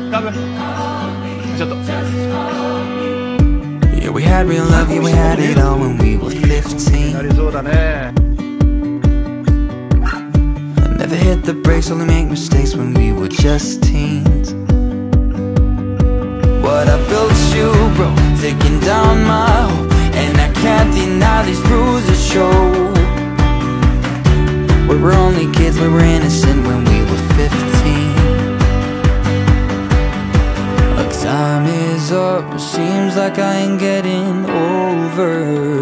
Kabu. ちょっと。 Yeah, we had real love, yeah, we had it all when we were 15. なりそうだね。 Never hit the brakes, only make mistakes when we were just teens. What I built you, bro, taking down my hope, and I can't deny these bruises show. We were only kids, we were innocent when we were 15. Time is up, it seems like I ain't getting over